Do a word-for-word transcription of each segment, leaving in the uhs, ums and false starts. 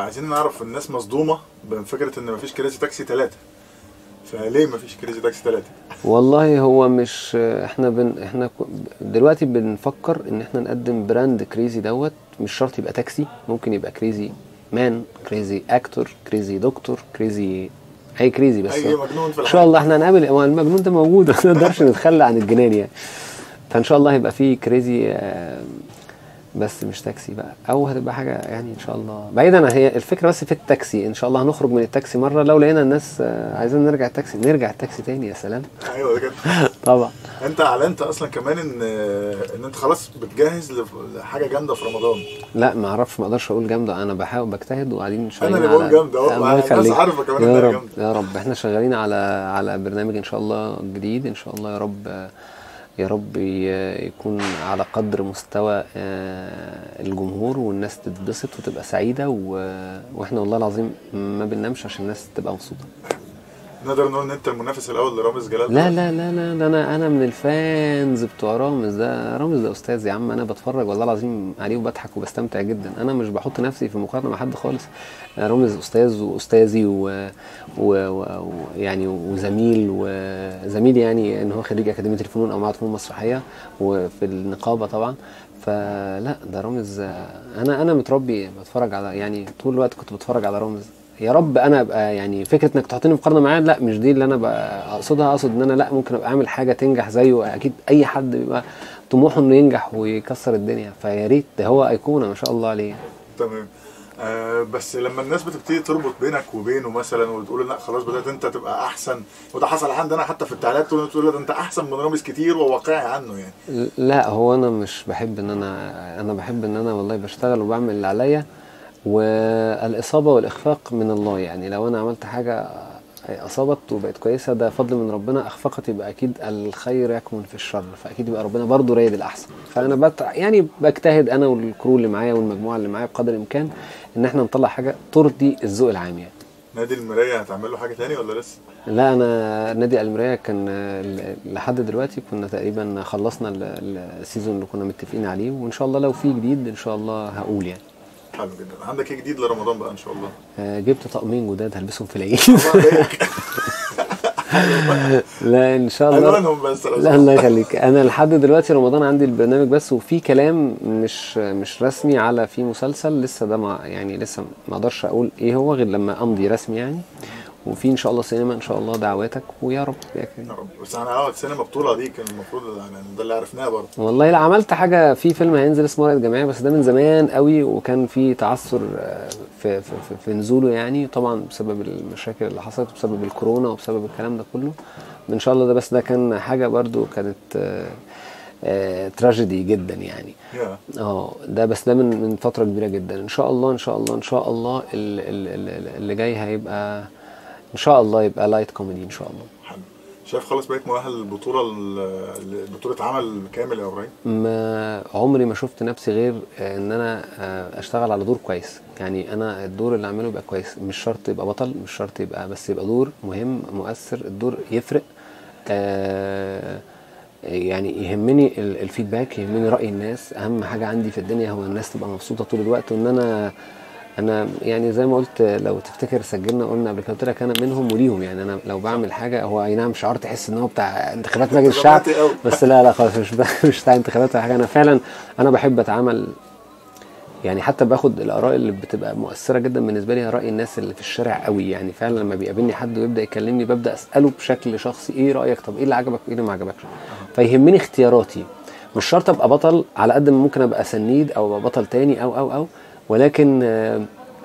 عايزين نعرف، الناس مصدومه بفكره ان مفيش كريزي تاكسي ثلاثة، فليه مفيش كريزي تاكسي ثلاثة؟ والله هو مش احنا بن احنا دلوقتي بنفكر ان احنا نقدم براند كريزي دوت، مش شرط يبقى تاكسي، ممكن يبقى كريزي مان، كريزي اكتور، كريزي دكتور، كريزي اي كريزي. بس اي مجنون في ان شاء الله احنا هنقابل المجنون ده موجود، ما نقدرش نتخلى عن الجنان يعني. فان شاء الله هيبقى فيه كريزي بس مش تاكسي بقى، او هتبقى حاجه يعني ان شاء الله بعيدا. هي الفكره بس في التاكسي، ان شاء الله هنخرج من التاكسي مره، لو لقينا الناس عايزين نرجع التاكسي نرجع التاكسي تاني. يا سلام. ايوه كده طبعا. انت اعلنت اصلا كمان ان ان انت خلاص بتجهز لحاجه جامده في رمضان. لا ما اعرفش، ما اقدرش اقول جامده، انا بحاول بجتهد وقاعدين شغالين. انا اللي بقول جامده اهو، الناس عارفه كمان انها جامده. يا رب احنا شغالين على على برنامج ان شاء الله جديد ان شاء الله، يا رب يا رب يكون على قدر مستوى الجمهور والناس تتبسط وتبقى سعيدة، واحنا والله العظيم ما بننامش عشان الناس تبقى مبسوطة. نقدر نقول ان انت المنافس الاول لرامز جلال؟ لا لا لا لا, لا انا انا من الفانز بتوع رامز. ده رامز ده استاذ يا عم، انا بتفرج والله العظيم عليه وبضحك وبستمتع جدا. انا مش بحط نفسي في مقارنه مع حد خالص. رامز استاذ واستاذي ويعني وزميل وزميل يعني ان هو خريج اكاديميه الفنون او معهد فنون مسرحيه وفي النقابه طبعا. فلا ده رامز، انا انا متربي بتفرج على، يعني طول الوقت كنت بتفرج على رامز. يا رب انا ابقى يعني فكره انك تحطني في مقارنه معاه، لا مش دي اللي انا بقى اقصدها. اقصد ان انا لا ممكن ابقى اعمل حاجه تنجح زيه. اكيد اي حد بيبقى طموحه انه ينجح ويكسر الدنيا، فيا ريت. ده هو ايقونه ما شاء الله عليه. تمام. آه بس لما الناس بتبتدي تربط بينك وبينه مثلا وتقول لا خلاص بدات انت تبقى احسن، وده حصل عندنا حتى في التعليقات، تقول ده انت احسن من رامز كتير وواقعي عنه يعني. لا هو انا مش بحب ان انا انا بحب ان انا والله بشتغل وبعمل اللي عليا، والاصابه والاخفاق من الله. يعني لو انا عملت حاجه اصابت وبقت كويسه ده فضل من ربنا، اخفقت يبقى اكيد الخير يكمن في الشر، فاكيد يبقى ربنا برضو رايد الاحسن. فانا بت... يعني بجتهد انا والكرو اللي معايا والمجموعه اللي معايا بقدر الامكان ان احنا نطلع حاجه ترضي الذوق العام يعني. نادي المرايه هتعمل له حاجه تاني ولا لسه؟ لا انا نادي المرايه كان لحد دلوقتي كنا تقريبا خلصنا السيزون اللي كنا متفقين عليه، وان شاء الله لو في جديد ان شاء الله هقول يعني. حلو جدا. عندك ايه جديد لرمضان بقى ان شاء الله؟ آه جبت طقمين جداد هلبسهم في العيد. لا ان شاء الله. الوانهم بس. لا الله يخليك. انا لحد دلوقتي رمضان عندي البرنامج بس، وفي كلام مش مش رسمي على في مسلسل لسه، ده ما يعني لسه ما اقدرش اقول ايه هو غير لما امضي رسمي يعني. وفي ان شاء الله سينما ان شاء الله، دعواتك ويا رب يا كريم. يا رب. بس انا اه السينما بطوله دي كان المفروض يعني ده اللي عرفناه برضه. والله لا عملت حاجه في فيلم هينزل اسمه رائد جماعي، بس ده من زمان قوي وكان في تعثر في في في, في نزوله يعني، طبعا بسبب المشاكل اللي حصلت وبسبب الكورونا وبسبب الكلام ده كله. ان شاء الله ده بس ده كان حاجه برضه كانت آه آه تراجيدي جدا يعني. اه ده بس ده من من فتره كبيره جدا. ان شاء الله ان شاء الله ان شاء الله اللي جاي هيبقى ان شاء الله يبقى لايت كوميدي ان شاء الله. حلو. شايف خلاص بقيت مؤهل للبطوله بطوله عمل كامل يا ابراهيم؟ ما عمري ما شفت نفسي غير ان انا اشتغل على دور كويس. يعني انا الدور اللي اعمله يبقى كويس، مش شرط يبقى بطل، مش شرط يبقى، بس يبقى دور مهم مؤثر، الدور يفرق. آه يعني يهمني الفيدباك، يهمني رأي الناس. اهم حاجة عندي في الدنيا هو الناس تبقى مبسوطة طول الوقت. وان انا انا يعني زي ما قلت لو تفتكر سجلنا قلنا قبل كده، قلت لك انا منهم وليهم. يعني انا لو بعمل حاجه هو اي نعم شعار تحس ان هو بتاع انتخابات مجلس الشعب، بس لا لا خالص مش مش بتاع انتخابات ولا حاجه. انا فعلا انا بحب اتعامل يعني، حتى باخد الاراء اللي بتبقى مؤثره جدا بالنسبه لي راي الناس اللي في الشارع قوي. يعني فعلا لما بيقابلني حد ويبدا يكلمني ببدا اساله بشكل شخصي ايه رايك، طب ايه اللي عجبك وايه اللي ما عجبكش. فيهمني اختياراتي، مش شرط ابقى بطل، على قد ما ممكن ابقى سنيد او ابقى بطل تاني او او او ولكن آه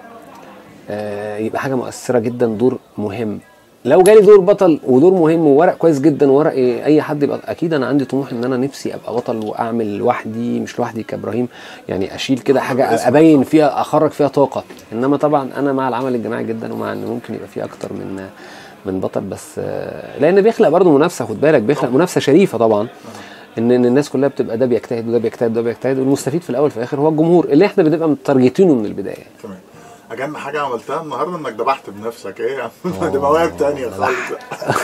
آه يبقى حاجه مؤثره جدا، دور مهم. لو جالي دور بطل ودور مهم وورق كويس جدا وورق اي حد يبقى، اكيد انا عندي طموح ان انا نفسي ابقى بطل واعمل لوحدي، مش لوحدي كابراهيم يعني، اشيل كده حاجه ابين فيها اخرج فيها طاقه. انما طبعا انا مع العمل الجماعي جدا، ومع ان ممكن يبقى فيه اكتر من من بطل، بس لان بيخلق برضو منافسه، خد بالك بيخلق منافسه شريفه طبعا، ان الناس كلها بتبقى ده بيجتهد وده بيجتهد وده بيجتهد، والمستفيد في الاول في الاخر هو الجمهور اللي احنا بنبقى متارجتينه من البدايه. تمام. اجمل حاجه عملتها النهارده انك ذبحت بنفسك. ايه يا عم دي مواهب تانية خالص.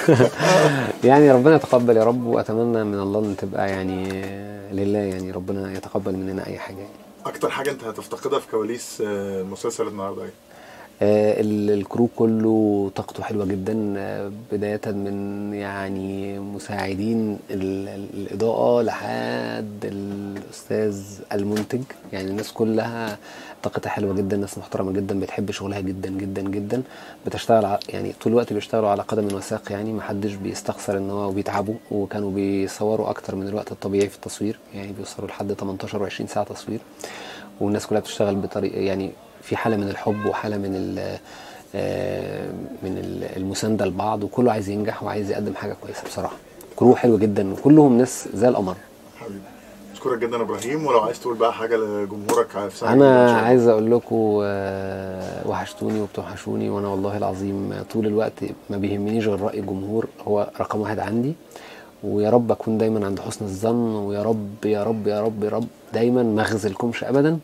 يعني ربنا يتقبل يا رب، واتمنى من الله ان تبقى يعني لله، يعني ربنا يتقبل مننا اي حاجه يعني. اكتر حاجه انت هتفتقدها في كواليس المسلسل النهارده ايه؟ آه، ال- الكرو كله طاقته حلوة جدا، آه، بداية من يعني مساعدين ال- ال- الإضاءة لحد الأستاذ المنتج. يعني الناس كلها طاقتها حلوة جدا، ناس محترمة جدا، بتحب شغلها جدا جدا جدا، بتشتغل ع- يعني طول الوقت بيشتغلوا على قدم وساق، يعني محدش بيستخسر ان هو وبيتعبوا. وكانوا بيصوروا اكتر من الوقت الطبيعي في التصوير، يعني بيوصلوا لحد تمنتاشر و20 ساعة تصوير. والناس كلها بتشتغل بطريقه، يعني في حاله من الحب وحاله من ال آه، من ال- المسانده لبعض، وكله عايز ينجح وعايز يقدم حاجه كويسه بصراحه. كروه حلو جدا وكلهم ناس زي القمر. حبيبي اشكرك جدا يا ابراهيم، ولو عايز تقول بقى حاجه لجمهورك في سنه جديده ان انا شاء الله. عايز اقول لكم آه، وحشتوني وبتوحشوني، وانا والله العظيم طول الوقت ما بيهمنيش غير راي الجمهور، هو رقم واحد عندي. ويا رب اكون دايما عند حسن الظن، ويا رب يا رب يا رب يا رب دايما ما اخذلكمش ابدا.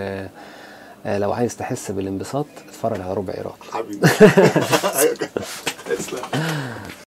ولو عايز تحس بالانبساط اتفرج على ربع عراقي. حبيبي